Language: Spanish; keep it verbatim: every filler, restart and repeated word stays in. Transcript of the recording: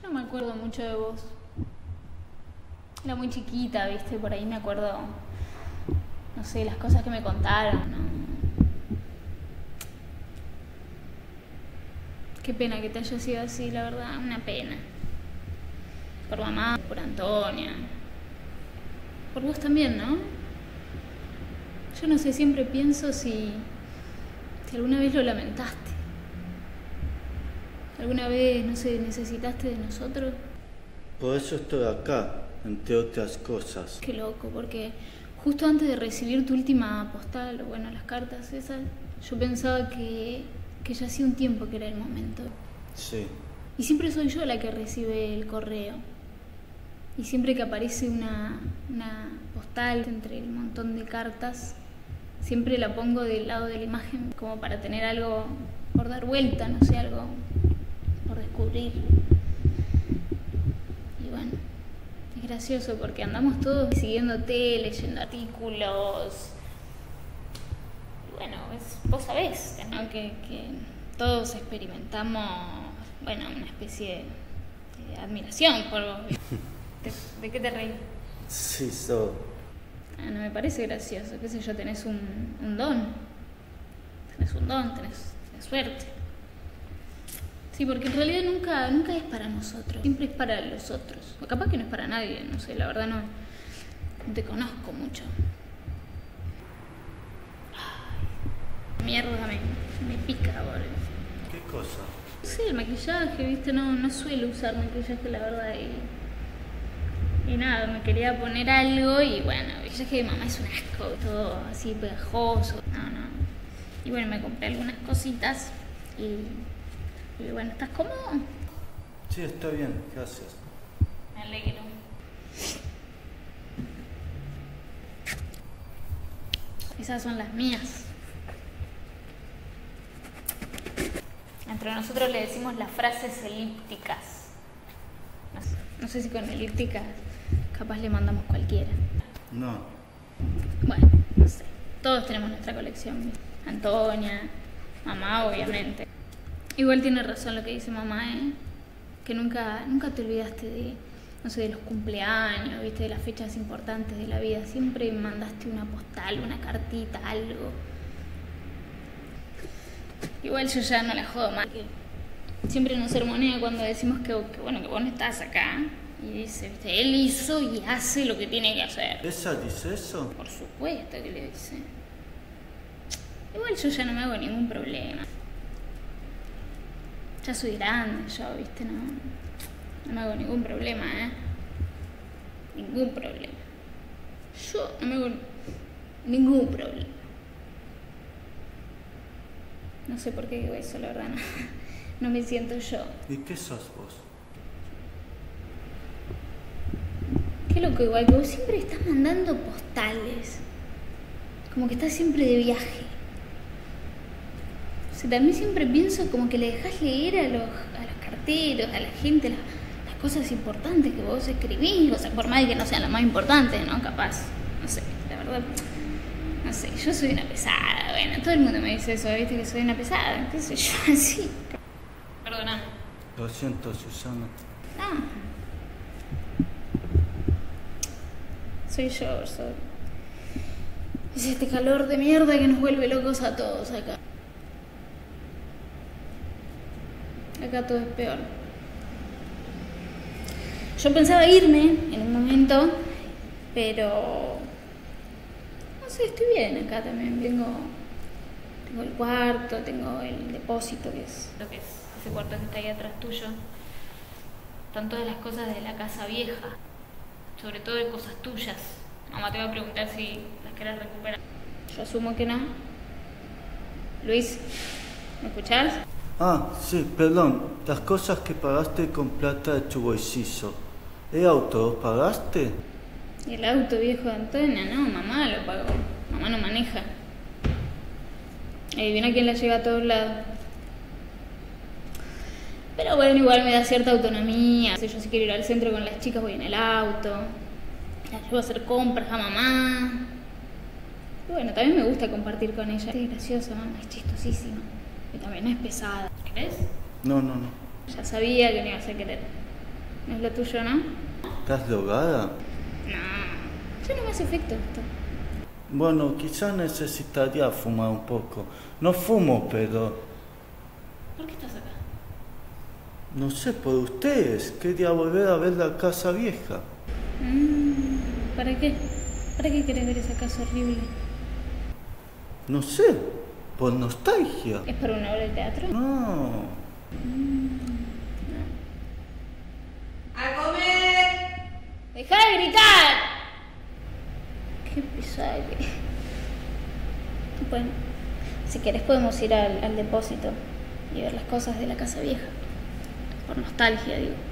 Yo no me acuerdo mucho de vos. Era muy chiquita, viste, por ahí me acuerdo, no sé, las cosas que me contaron, ¿no? Qué pena que te haya sido así, la verdad, una pena. Por mamá, por Antonia. Por vos también, ¿no? Yo no sé, siempre pienso si, si alguna vez lo lamentaste. ¿Alguna vez, no sé, necesitaste de nosotros? Por eso estoy acá, entre otras cosas. Qué loco, porque justo antes de recibir tu última postal, o bueno, las cartas esas, yo pensaba que, que ya hacía un tiempo que era el momento. Sí. Y siempre soy yo la que recibe el correo. Y siempre que aparece una, una postal entre el montón de cartas, siempre la pongo del lado de la imagen como para tener algo por dar vuelta, no sé, algo por descubrir. Y bueno, es gracioso porque andamos todos siguiéndote, leyendo artículos. Y bueno, es, vos sabés, ¿no? que, que todos experimentamos, bueno, una especie de, de admiración por vos. ¿De, ¿De qué te reís? Sí, so. Ah, no me parece gracioso, qué sé yo, tenés un, un don. Tenés un don, tenés, tenés suerte. Sí, porque en realidad nunca, nunca es para nosotros, siempre es para los otros. O capaz que no es para nadie, no sé, la verdad no, no te conozco mucho. Ay, mierda, me, me pica, boludo. ¿Qué cosa? Sí, el maquillaje, viste, no, no suelo usar maquillaje, la verdad, y, y nada, me quería poner algo y bueno, el maquillaje de mamá es un asco, todo así pegajoso, no, no. Y bueno, me compré algunas cositas y... Y bueno, ¿estás cómodo? Sí, está bien, gracias. Me alegro. Esas son las mías. Entre nosotros le decimos las frases elípticas. No sé, no sé si con elípticas capaz le mandamos cualquiera. No. Bueno, no sé. Todos tenemos nuestra colección. Antonia, mamá, obviamente. Igual tiene razón lo que dice mamá, ¿eh? Que nunca, nunca te olvidaste de, no sé, de los cumpleaños, ¿viste? De las fechas importantes de la vida. Siempre mandaste una postal, una cartita, algo. Igual yo ya no la jodo más. Siempre nos sermonea cuando decimos que, que, bueno, que vos no estás acá. Y dice, ¿viste? Él hizo y hace lo que tiene que hacer. ¿Esa dice eso? Por supuesto que le dice. Igual yo ya no me hago ningún problema. Ya soy grande, yo, viste, no, no me hago ningún problema, ¿eh? Ningún problema. Yo no me hago ningún problema. No sé por qué digo eso, la verdad, no, no me siento yo. ¿Y qué sos vos? Qué loco, igual que vos siempre estás mandando postales. Como que estás siempre de viaje. O sea, también siempre pienso como que le dejás leer a los, a los carteros, a la gente, las, las cosas importantes que vos escribís, o sea, por más que no sean las más importantes, ¿no? Capaz, no sé, la verdad, no sé, yo soy una pesada, bueno, todo el mundo me dice eso, ¿viste? Que soy una pesada, qué sé yo, así. Perdóname. Lo siento, Susana. No. Soy yo, soy... Es este calor de mierda que nos vuelve locos a todos acá. Acá todo es peor. Yo pensaba irme en un momento, pero no sé, estoy bien acá también. Tengo, tengo el cuarto, tengo el depósito, que es lo que es ese cuarto que está ahí atrás tuyo. Están todas las cosas de la casa vieja, sobre todo de cosas tuyas. Mamá te va a preguntar si las querés recuperar. Yo asumo que no. Luis, ¿me escuchás? Ah, sí, perdón. Las cosas que pagaste con plata de tu bolsillo. ¿El auto lo pagaste? Y el auto viejo de Antonia, no, mamá lo pagó. Mamá no maneja. Adivina quién la lleva a todos lados. Pero bueno, igual me da cierta autonomía. Si yo si quiero ir al centro con las chicas voy en el auto. La llevo a hacer compras a mamá. Y bueno, también me gusta compartir con ella. Es graciosa, mamá, es chistosísima. Y también es pesada. ¿Querés? No, no, no. Ya sabía que no ibas a querer. No es lo tuyo, ¿no? ¿Estás drogada? No, ya no me hace efecto esto. Bueno, quizás necesitaría fumar un poco. No fumo, pero... ¿Por qué estás acá? No sé, por ustedes. Quería volver a ver la casa vieja. Mm, ¿Para qué? ¿Para qué querés ver esa casa horrible? No sé, por nostalgia. ¿Es para una obra de teatro? No. ¡A comer! ¡Deja de gritar! Qué pesada que... Bueno, si querés podemos ir al, al depósito y ver las cosas de la casa vieja. Por nostalgia, digo.